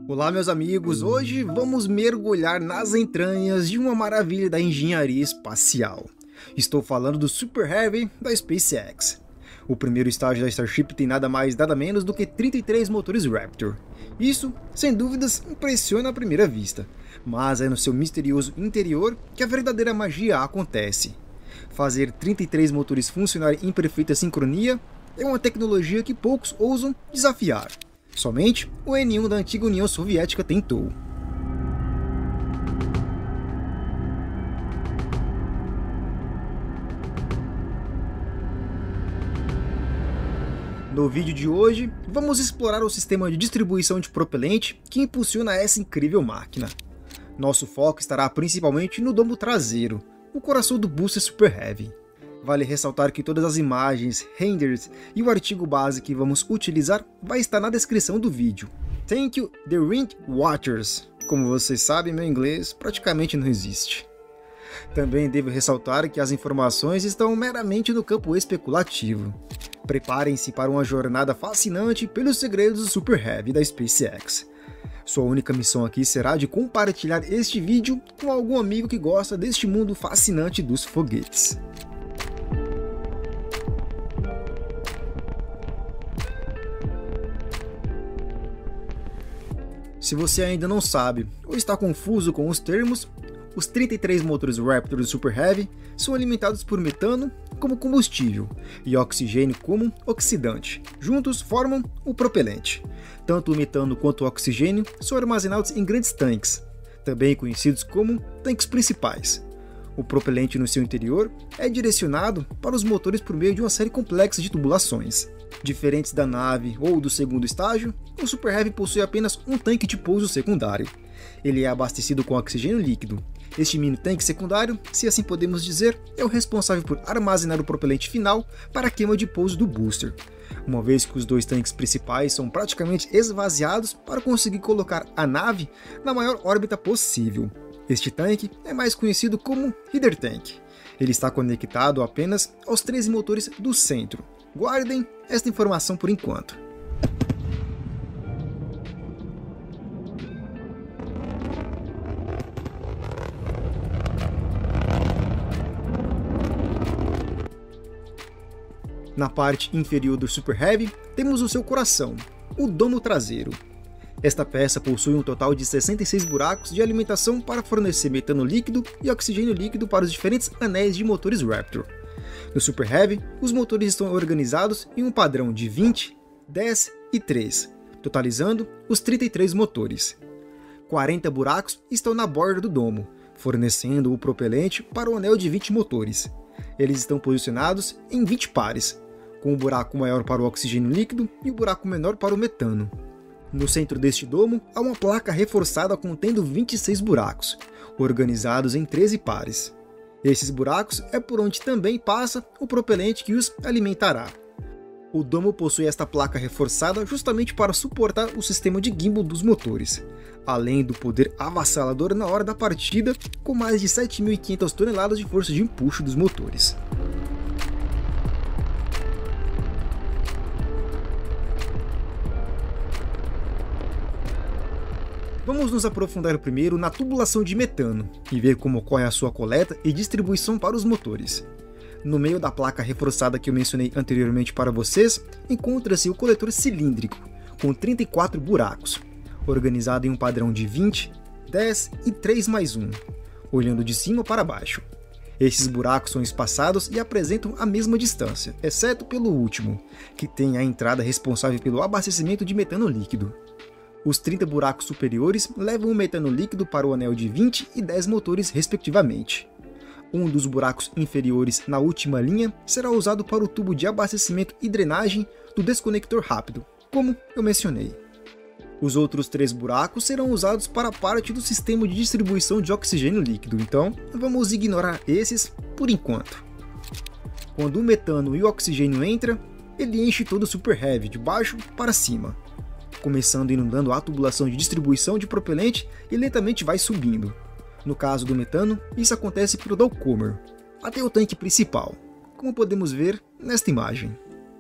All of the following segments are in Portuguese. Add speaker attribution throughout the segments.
Speaker 1: Olá meus amigos, hoje vamos mergulhar nas entranhas de uma maravilha da engenharia espacial. Estou falando do Super Heavy da SpaceX. O primeiro estágio da Starship tem nada mais nada menos do que 33 motores Raptor. Isso, sem dúvidas, impressiona à primeira vista, mas é no seu misterioso interior que a verdadeira magia acontece. Fazer 33 motores funcionarem em perfeita sincronia é uma tecnologia que poucos ousam desafiar. Somente o N1 da antiga União Soviética tentou. No vídeo de hoje, vamos explorar o sistema de distribuição de propelente que impulsiona essa incrível máquina. Nosso foco estará principalmente no domo traseiro, o coração do booster Super Heavy. Vale ressaltar que todas as imagens, renders e o artigo base que vamos utilizar vai estar na descrição do vídeo. Thank you, The Ring Watchers. Como vocês sabem, meu inglês praticamente não existe. Também devo ressaltar que as informações estão meramente no campo especulativo. Preparem-se para uma jornada fascinante pelos segredos do Super Heavy da SpaceX. Sua única missão aqui será de compartilhar este vídeo com algum amigo que gosta deste mundo fascinante dos foguetes. Se você ainda não sabe ou está confuso com os termos, os 33 motores Raptor do Super Heavy são alimentados por metano como combustível e oxigênio como oxidante. Juntos formam o propelente. Tanto o metano quanto o oxigênio são armazenados em grandes tanques, também conhecidos como tanques principais. O propelente no seu interior é direcionado para os motores por meio de uma série complexa de tubulações. Diferentes da nave ou do segundo estágio, o Super Heavy possui apenas um tanque de pouso secundário. Ele é abastecido com oxigênio líquido. Este mini tanque secundário, se assim podemos dizer, é o responsável por armazenar o propelente final para a queima de pouso do booster, uma vez que os dois tanques principais são praticamente esvaziados para conseguir colocar a nave na maior órbita possível. Este tanque é mais conhecido como Header Tank. Ele está conectado apenas aos 13 motores do centro. Guardem esta informação por enquanto. Na parte inferior do Super Heavy, temos o seu coração, o domo traseiro. Esta peça possui um total de 66 buracos de alimentação para fornecer metano líquido e oxigênio líquido para os diferentes anéis de motores Raptor. No Super Heavy, os motores estão organizados em um padrão de 20, 10 e 3, totalizando os 33 motores. 40 buracos estão na borda do domo, fornecendo o propelente para o anel de 20 motores. Eles estão posicionados em 20 pares, com o buraco maior para o oxigênio líquido e o buraco menor para o metano. No centro deste domo, há uma placa reforçada contendo 26 buracos, organizados em 13 pares. Esses buracos é por onde também passa o propelente que os alimentará. O domo possui esta placa reforçada justamente para suportar o sistema de gimbal dos motores, além do poder avassalador na hora da partida, com mais de 7.500 toneladas de força de empuxo dos motores. Vamos nos aprofundar primeiro na tubulação de metano e ver como ocorre a sua coleta e distribuição para os motores. No meio da placa reforçada que eu mencionei anteriormente para vocês, encontra-se o coletor cilíndrico, com 34 buracos, organizado em um padrão de 20, 10 e 3 mais 1, olhando de cima para baixo. Esses buracos são espaçados e apresentam a mesma distância, exceto pelo último, que tem a entrada responsável pelo abastecimento de metano líquido. Os 30 buracos superiores levam o metano líquido para o anel de 20 e 10 motores respectivamente. Um dos buracos inferiores na última linha será usado para o tubo de abastecimento e drenagem do desconector rápido, como eu mencionei. Os outros 3 buracos serão usados para parte do sistema de distribuição de oxigênio líquido, então vamos ignorar esses por enquanto. Quando o metano e o oxigênio entram, ele enche todo o Super Heavy de baixo para cima, começando inundando a tubulação de distribuição de propelente e lentamente vai subindo. No caso do metano, isso acontece pelo downcomer, até o tanque principal, como podemos ver nesta imagem.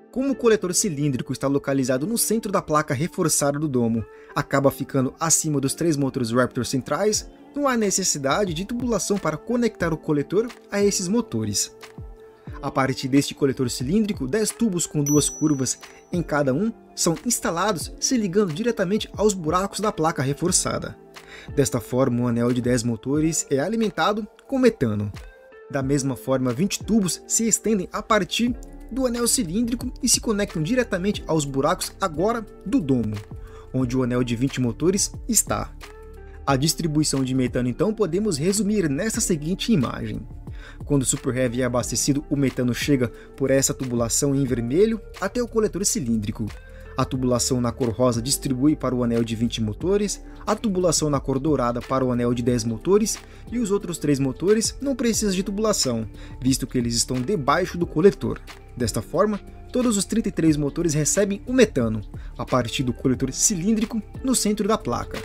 Speaker 1: Como o coletor cilíndrico está localizado no centro da placa reforçada do domo, acaba ficando acima dos 3 motores Raptor centrais, não há necessidade de tubulação para conectar o coletor a esses motores. A partir deste coletor cilíndrico, 10 tubos com 2 curvas em cada um são instalados se ligando diretamente aos buracos da placa reforçada. Desta forma, o anel de 10 motores é alimentado com metano. Da mesma forma, 20 tubos se estendem a partir do anel cilíndrico e se conectam diretamente aos buracos agora do domo, onde o anel de 20 motores está. A distribuição de metano então podemos resumir nessa seguinte imagem. Quando o Super Heavy é abastecido, o metano chega por essa tubulação em vermelho até o coletor cilíndrico. A tubulação na cor rosa distribui para o anel de 20 motores, a tubulação na cor dourada para o anel de 10 motores e os outros 3 motores não precisam de tubulação, visto que eles estão debaixo do coletor. Desta forma, todos os 33 motores recebem o metano, a partir do coletor cilíndrico no centro da placa.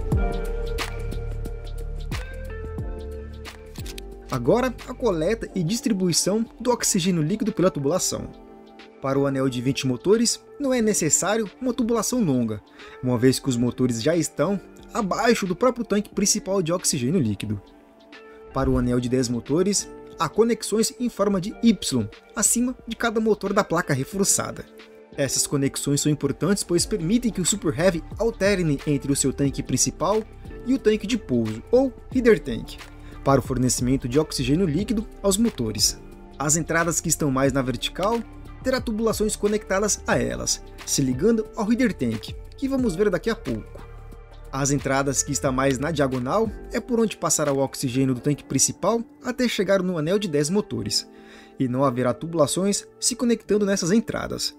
Speaker 1: Agora, a coleta e distribuição do oxigênio líquido pela tubulação. Para o anel de 20 motores, não é necessário uma tubulação longa, uma vez que os motores já estão abaixo do próprio tanque principal de oxigênio líquido. Para o anel de 10 motores, há conexões em forma de Y, acima de cada motor da placa reforçada. Essas conexões são importantes pois permitem que o Super Heavy alterne entre o seu tanque principal e o tanque de pouso, ou Header Tank, para o fornecimento de oxigênio líquido aos motores. As entradas que estão mais na vertical terá tubulações conectadas a elas, se ligando ao Header Tank, que vamos ver daqui a pouco. As entradas que estão mais na diagonal é por onde passará o oxigênio do tanque principal até chegar no anel de 10 motores, e não haverá tubulações se conectando nessas entradas.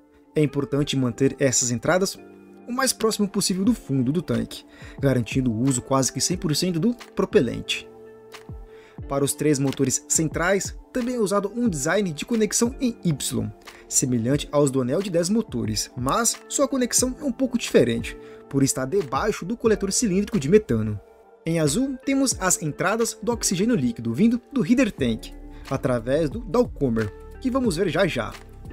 Speaker 1: É importante manter essas entradas o mais próximo possível do fundo do tanque, garantindo o uso quase que 100% do propelente. Para os 3 motores centrais, também é usado um design de conexão em Y, semelhante aos do anel de 10 motores, mas sua conexão é um pouco diferente, por estar debaixo do coletor cilíndrico de metano. Em azul, temos as entradas do oxigênio líquido vindo do Header Tank, através do Dowcomer, que vamos ver já já.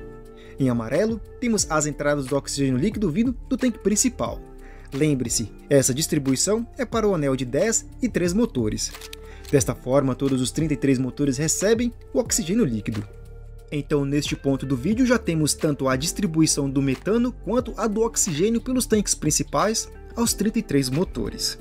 Speaker 1: Em amarelo, temos as entradas do oxigênio líquido vindo do tanque principal. Lembre-se, essa distribuição é para o anel de 10 e 3 motores. Desta forma, todos os 33 motores recebem o oxigênio líquido. Então, neste ponto do vídeo, já temos tanto a distribuição do metano quanto a do oxigênio pelos tanques principais aos 33 motores.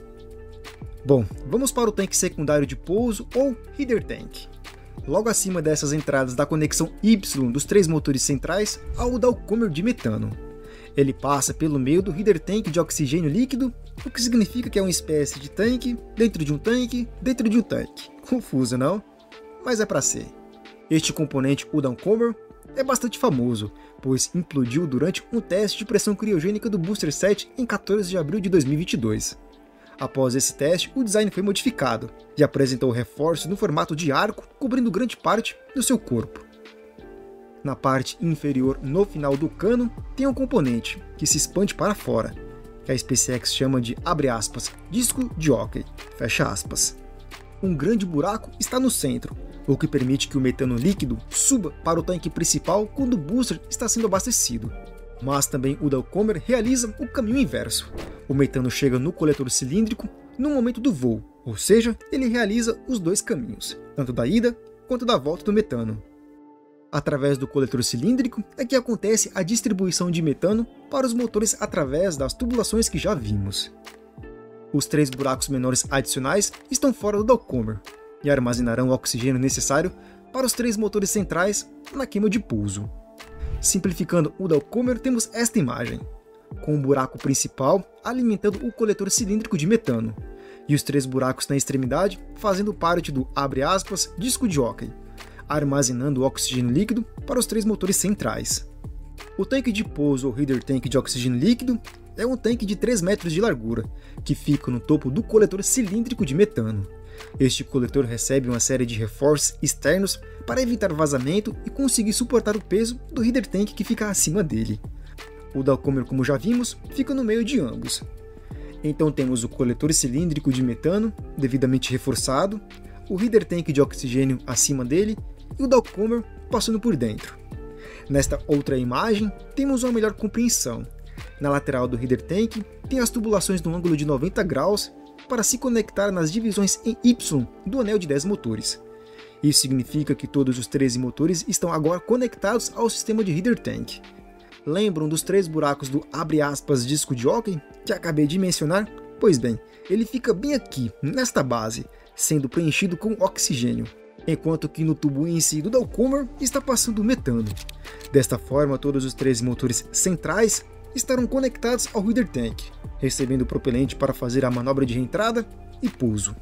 Speaker 1: Bom, vamos para o tanque secundário de pouso, ou Header Tank. Logo acima dessas entradas da conexão Y dos 3 motores centrais há o Dowcomer de metano. Ele passa pelo meio do Header Tank de oxigênio líquido, o que significa que é uma espécie de tanque dentro de um tanque dentro de um tanque. Confuso, não? Mas é para ser. Este componente, o Dowcomer, é bastante famoso, pois implodiu durante um teste de pressão criogênica do Booster 7 em 14 de abril de 2022. Após esse teste, o design foi modificado e apresentou reforços no formato de arco, cobrindo grande parte do seu corpo. Na parte inferior, no final do cano, tem um componente que se expande para fora, que a SpaceX chama de, abre aspas, disco de hóquei, fecha aspas. Um grande buraco está no centro, o que permite que o metano líquido suba para o tanque principal quando o booster está sendo abastecido. Mas também o Dowcomer realiza o caminho inverso. O metano chega no coletor cilíndrico no momento do voo, ou seja, ele realiza os 2 caminhos, tanto da ida quanto da volta do metano. Através do coletor cilíndrico é que acontece a distribuição de metano para os motores através das tubulações que já vimos. Os 3 buracos menores adicionais estão fora do Dowcomer e armazenarão o oxigênio necessário para os 3 motores centrais na queima de pouso. Simplificando o Dowcomer, temos esta imagem, com o buraco principal alimentando o coletor cilíndrico de metano, e os 3 buracos na extremidade fazendo parte do, abre aspas, disco de hóquei, armazenando o oxigênio líquido para os 3 motores centrais. O tanque de pouso ou Header Tank de oxigênio líquido é um tanque de 3 metros de largura, que fica no topo do coletor cilíndrico de metano. Este coletor recebe uma série de reforços externos para evitar vazamento e conseguir suportar o peso do Header Tank que fica acima dele. O Dowcomer, como já vimos, fica no meio de ambos. Então temos o coletor cilíndrico de metano, devidamente reforçado, o Header Tank de oxigênio acima dele e o Dowcomer passando por dentro. Nesta outra imagem, temos uma melhor compreensão. Na lateral do Header Tank, tem as tubulações no ângulo de 90 graus para se conectar nas divisões em Y do anel de 10 motores. Isso significa que todos os 13 motores estão agora conectados ao sistema de Header Tank. Lembram dos 3 buracos do abre aspas disco de hóquei que acabei de mencionar? Pois bem, ele fica bem aqui, nesta base, sendo preenchido com oxigênio, enquanto que no tubo em si do Dallcomer está passando metano. Desta forma, todos os 13 motores centrais estarão conectados ao Header Tank, recebendo propelente para fazer a manobra de reentrada e pouso.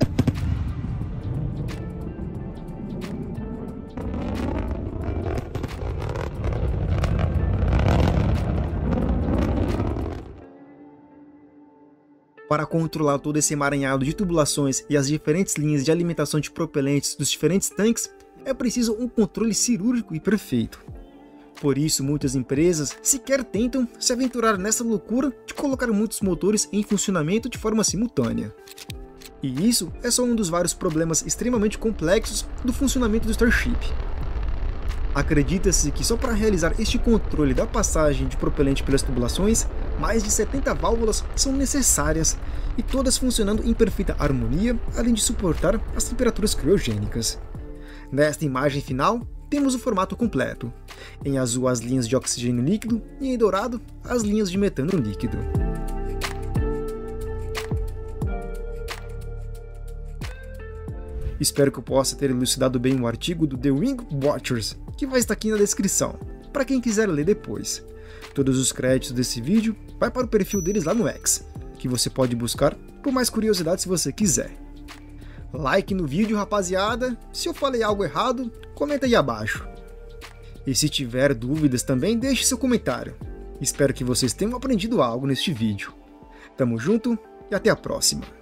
Speaker 1: Para controlar todo esse emaranhado de tubulações e as diferentes linhas de alimentação de propelentes dos diferentes tanques, é preciso um controle cirúrgico e perfeito. Por isso, muitas empresas sequer tentam se aventurar nessa loucura de colocar muitos motores em funcionamento de forma simultânea. E isso é só um dos vários problemas extremamente complexos do funcionamento do Starship. Acredita-se que só para realizar este controle da passagem de propelente pelas tubulações, mais de 70 válvulas são necessárias, e todas funcionando em perfeita harmonia, além de suportar as temperaturas criogênicas. Nesta imagem final, temos o formato completo. Em azul as linhas de oxigênio líquido e em dourado as linhas de metano líquido. Espero que eu possa ter elucidado bem o artigo do The Wing Watchers, que vai estar aqui na descrição, para quem quiser ler depois. Todos os créditos desse vídeo vai para o perfil deles lá no X, que você pode buscar por mais curiosidades se você quiser. Like no vídeo, rapaziada. Se eu falei algo errado, comenta aí abaixo. E se tiver dúvidas também, deixe seu comentário. Espero que vocês tenham aprendido algo neste vídeo. Tamo junto e até a próxima.